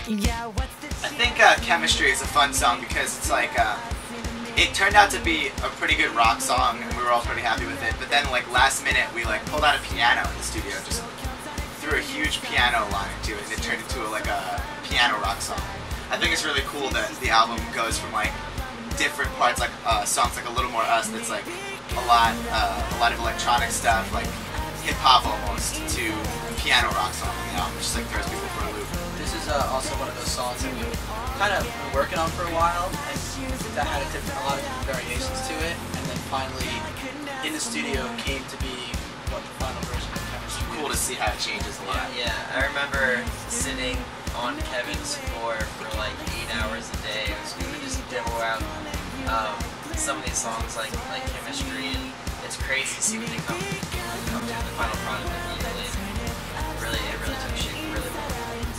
I think Chemistry is a fun song because it's like, it turned out to be a pretty good rock song and we were all pretty happy with it, but then like last minute we like pulled out a piano in the studio, just threw a huge piano line into it and it turned into like a piano rock song. I think it's really cool that the album goes from like different parts, like songs like A Little More Us that's like a lot of electronic stuff, like hip-hop almost, to piano rock song, you know, which just like throws people for a loop. This is also one of those songs that we've kind of been working on for a while, and that had a lot of different variations to it, and then finally in the studio came to be what the final version of Chemistry is. Cool to see how it changes a lot. Yeah, I remember sitting on Kevin's floor for like 8 hours a day. We would just demo out some of these songs like Chemistry, and it's crazy to see what they come to the final product immediately. It really took shape really well.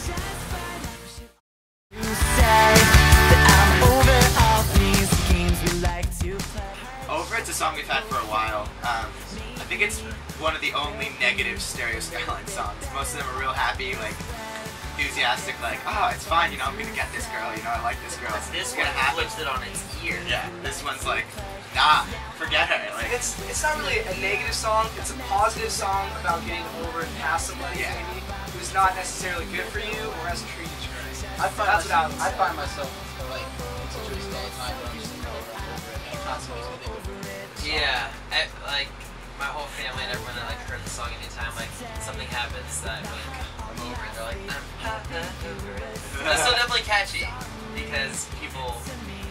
Over It's a song we've had for a while. I think it's one of the only negative Stereo Skyline songs. Most of them are real happy, like enthusiastic, like, oh, it's fine, you know, I'm gonna get this girl, you know, I like this girl. This one flips it on its ear. Yeah, this one's like, nah, forget her. Like, it's not really a negative song, it's a positive song about getting over and past somebody maybe who's not necessarily good for you or hasn't treated you right. I find myself like in situations all the time where I'm just over it and constantly think over it. Yeah, like my whole family and everyone that like heard the song anytime like something happens that like I'm over it, they're like, I'm not over it. But it's still definitely catchy because people